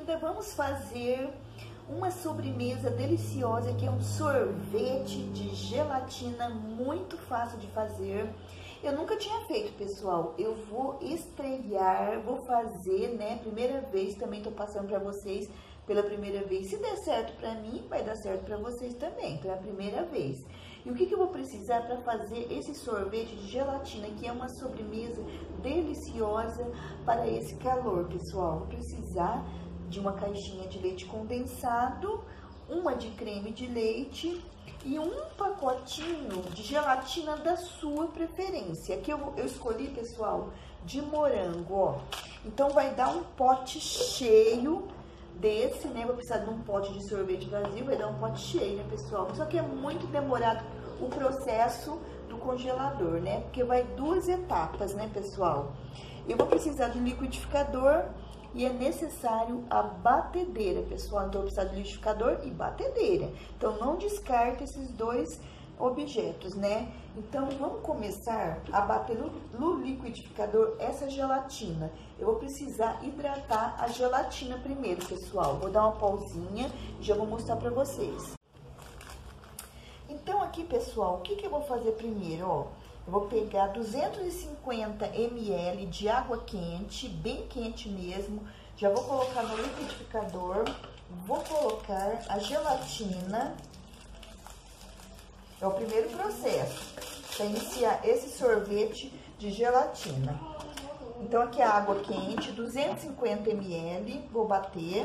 linda, vamos fazer uma sobremesa deliciosa que é um sorvete de gelatina muito fácil de fazer. Eu nunca tinha feito, pessoal. Eu vou estrear, vou fazer, né? Primeira vez, também tô passando para vocês pela primeira vez. Se der certo para mim, vai dar certo para vocês também. Então é a primeira vez. E o que eu vou precisar para fazer esse sorvete de gelatina, que é uma sobremesa deliciosa para esse calor, pessoal? Vou precisar de uma caixinha de leite condensado, uma de creme de leite e um pacotinho de gelatina da sua preferência. Aqui eu escolhi, pessoal, de morango, ó. Então vai dar um pote cheio desse, né? Vou precisar de um pote de sorvete vazio, vai dar um pote cheio, né, pessoal? Só que é muito demorado o processo do congelador, né? Porque vai 2 etapas, né, pessoal? Eu vou precisar de um liquidificador e é necessário a batedeira, pessoal. Então, eu vou precisar de liquidificador e batedeira. Então, não descarte esses 2 objetos, né? Então, vamos começar a bater no liquidificador essa gelatina. Eu vou precisar hidratar a gelatina primeiro, pessoal. Vou dar uma pausinha e já vou mostrar pra vocês. Então, aqui, pessoal, o que eu vou fazer primeiro, ó? Eu vou pegar 250 ml de água quente, bem quente mesmo. Já vou colocar no liquidificador. Vou colocar a gelatina. É o primeiro processo para iniciar esse sorvete de gelatina. Então, aqui a água quente, 250 ml, vou bater.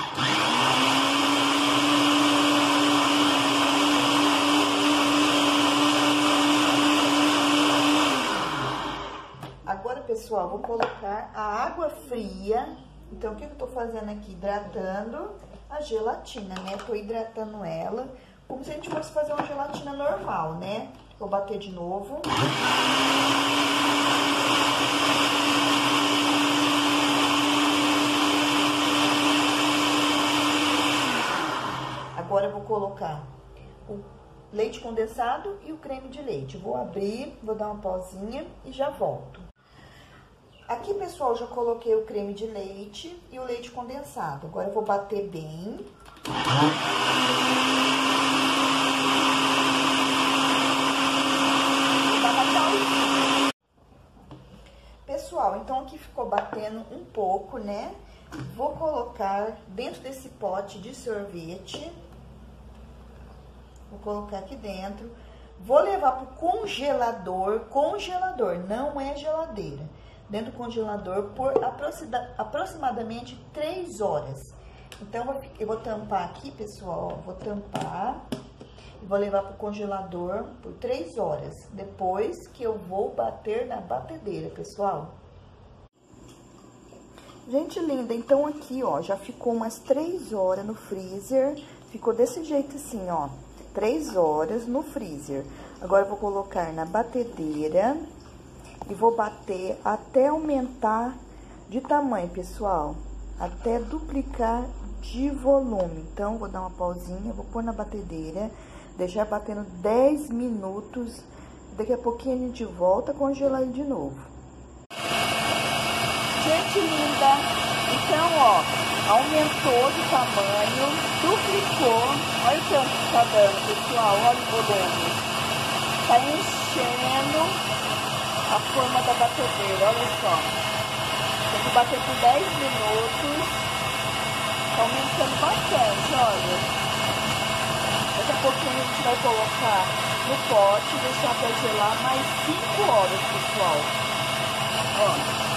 Agora, pessoal, vou colocar a água fria. Então, o que eu tô fazendo aqui? Hidratando a gelatina, né? Tô hidratando ela como se a gente fosse fazer uma gelatina normal, né? Vou bater de novo. Agora eu vou colocar o leite condensado e o creme de leite. Vou abrir, vou dar uma pausinha e já volto. Aqui, pessoal, já coloquei o creme de leite e o leite condensado. Agora eu vou bater bem. Pessoal, então aqui ficou batendo um pouco, né? Vou colocar dentro desse pote de sorvete. Vou colocar aqui dentro. Vou levar pro congelador. Congelador, não é geladeira. Dentro do congelador por aproximadamente 3 horas. Então, eu vou tampar aqui, pessoal, ó, vou tampar e vou levar pro congelador por 3 horas. Depois que eu vou bater na batedeira, pessoal. Gente linda, então aqui, ó, já ficou umas 3 horas no freezer. Ficou desse jeito assim, ó, 3 horas no freezer. Agora eu vou colocar na batedeira e vou bater até aumentar de tamanho, pessoal. Até duplicar de volume. Então, vou dar uma pausinha, vou pôr na batedeira, deixar batendo 10 minutos. Daqui a pouquinho a gente volta a congelar ele de novo. Gente linda, então, ó, aumentou de tamanho, duplicou. Olha o tanto que tá dando, pessoal, olha o volume. Tá enchendo a forma da batedeira, olha só. Tem que bater por 10 minutos. Tá aumentando bastante, olha. Daqui a pouquinho a gente vai colocar no pote e deixar pra gelar mais 5 horas, pessoal. Ó.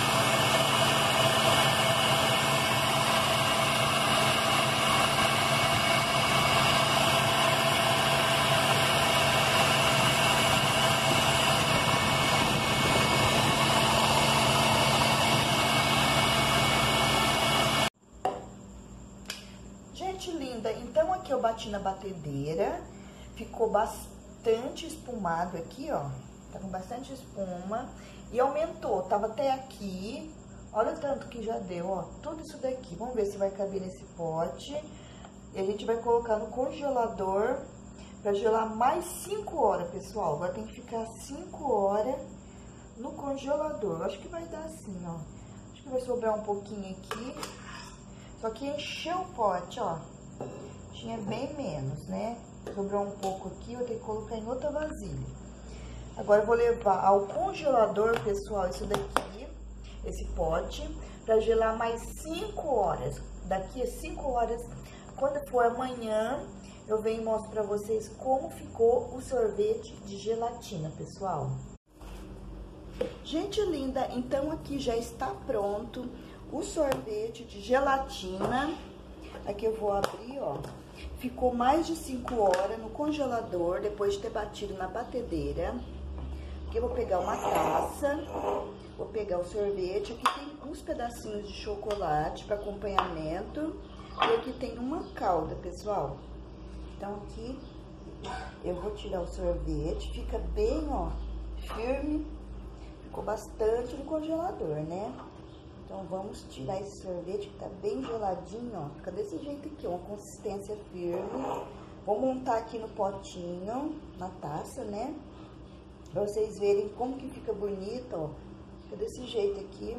Linda, então aqui eu bati na batedeira, ficou bastante espumado aqui, ó, tá com bastante espuma e aumentou, tava até aqui, olha o tanto que já deu, ó, tudo isso daqui. Vamos ver se vai caber nesse pote e a gente vai colocar no congelador pra gelar mais 5 horas, pessoal. Agora tem que ficar 5 horas no congelador. Eu acho que vai dar assim, ó, acho que vai sobrar um pouquinho aqui. Só que encheu o pote, ó. Tinha bem menos, né? Sobrou um pouco aqui, eu tenho que colocar em outra vasilha. Agora eu vou levar ao congelador, pessoal, isso daqui, esse pote, para gelar mais 5 horas. Daqui a 5 horas, quando for amanhã, eu venho e mostro para vocês como ficou o sorvete de gelatina, pessoal. Gente linda, então aqui já está pronto o sorvete de gelatina. Aqui eu vou abrir, ó. Ficou mais de 5 horas no congelador, depois de ter batido na batedeira. Aqui eu vou pegar uma taça, vou pegar o sorvete. Aqui tem uns pedacinhos de chocolate para acompanhamento. E aqui tem uma calda, pessoal. Então aqui eu vou tirar o sorvete, fica bem, ó, firme. Ficou bastante no congelador, né? Então, vamos tirar esse sorvete que tá bem geladinho, ó. Fica desse jeito aqui, uma consistência firme. Vou montar aqui no potinho, na taça, né? Pra vocês verem como que fica bonito, ó. Fica desse jeito aqui.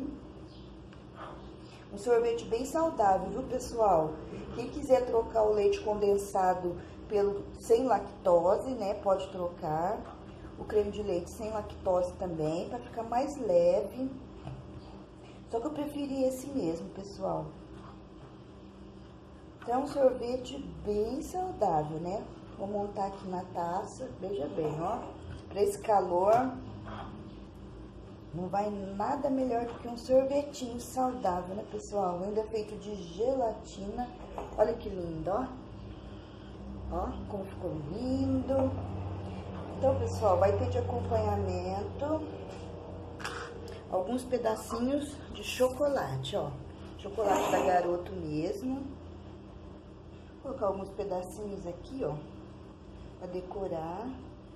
Um sorvete bem saudável, viu, pessoal? Quem quiser trocar o leite condensado pelo sem lactose, né? Pode trocar. O creme de leite sem lactose também, para ficar mais leve. Só que eu preferi esse mesmo, pessoal. Então, é um sorvete bem saudável, né? Vou montar aqui na taça, veja bem, ó. Para esse calor, não vai nada melhor do que um sorvetinho saudável, né, pessoal? Ainda feito de gelatina. Olha que lindo, ó. Ó, como ficou lindo. Então, pessoal, vai ter de acompanhamento alguns pedacinhos de chocolate, ó. Chocolate da Garoto mesmo. Vou colocar alguns pedacinhos aqui, ó, pra decorar.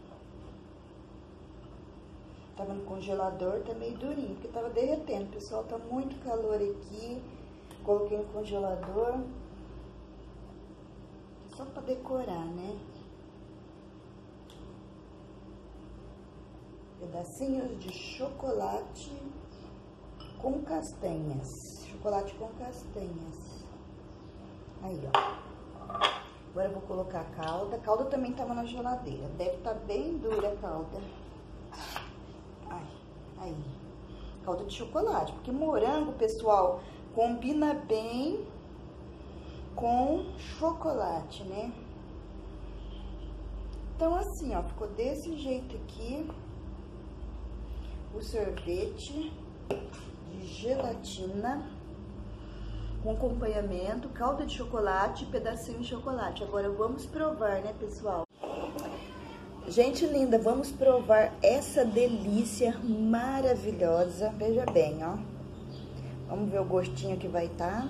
Tava no congelador, tá meio durinho, porque tava derretendo. Pessoal, tá muito calor aqui. Coloquei no congelador. Só pra decorar, né? Pedacinhos de chocolate com castanhas. Chocolate com castanhas. Aí, ó. Agora eu vou colocar a calda. A calda também tava na geladeira. Deve estar bem dura a calda. Ai, aí. Calda de chocolate. Porque morango, pessoal, combina bem com chocolate, né? Então, assim, ó. Ficou desse jeito aqui. O sorvete de gelatina com acompanhamento, calda de chocolate e pedacinho de chocolate. Agora vamos provar, né, pessoal? Gente linda, vamos provar essa delícia maravilhosa. Veja bem, ó. Vamos ver o gostinho que vai estar.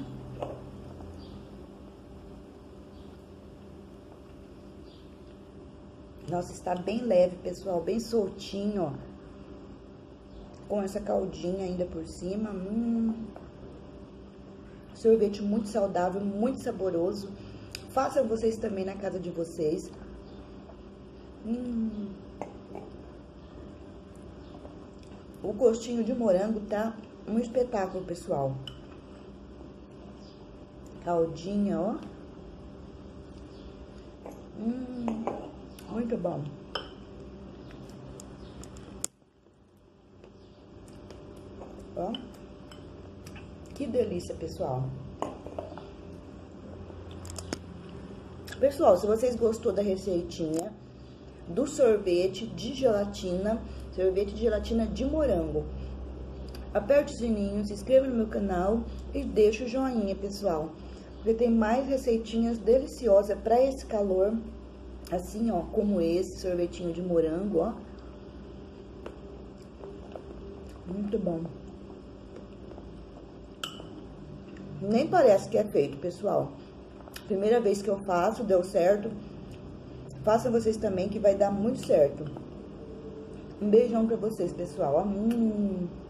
Nossa, está bem leve, pessoal, bem soltinho, ó. Com essa caldinha ainda por cima. Sorvete muito saudável, muito saboroso. Façam vocês também na casa de vocês. O gostinho de morango tá um espetáculo, pessoal. Caldinha, ó. Muito bom. Ó, que delícia, pessoal. Pessoal, se vocês gostou da receitinha do sorvete de gelatina de morango, aperte o sininho, se inscreva no meu canal e deixa o joinha, pessoal, porque tem mais receitinhas deliciosas para esse calor, assim, ó, como esse sorvetinho de morango, ó. Muito bom. Nem parece que é feito, pessoal. Primeira vez que eu faço, deu certo. Façam vocês também, que vai dar muito certo. Um beijão pra vocês, pessoal.